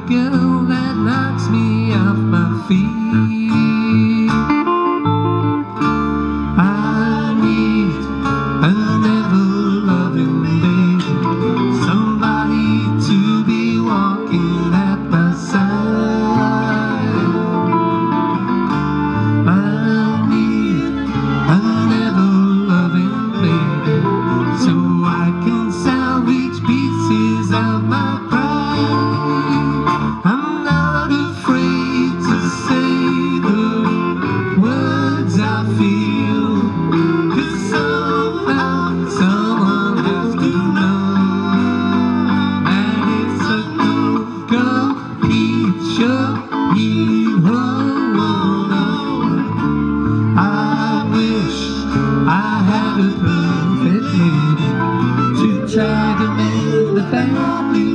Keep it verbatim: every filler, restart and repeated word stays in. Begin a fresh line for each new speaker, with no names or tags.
girl that knocks me off my feet. I need an ever-loving baby, somebody to be walking at my side. I need an ever-loving baby, so I can salvage pieces of my pride. I'm not afraid to say the words I feel, 'cause somehow someone has to know that it's a no-go picture. I wish I had a perfect lady to try to mend the family.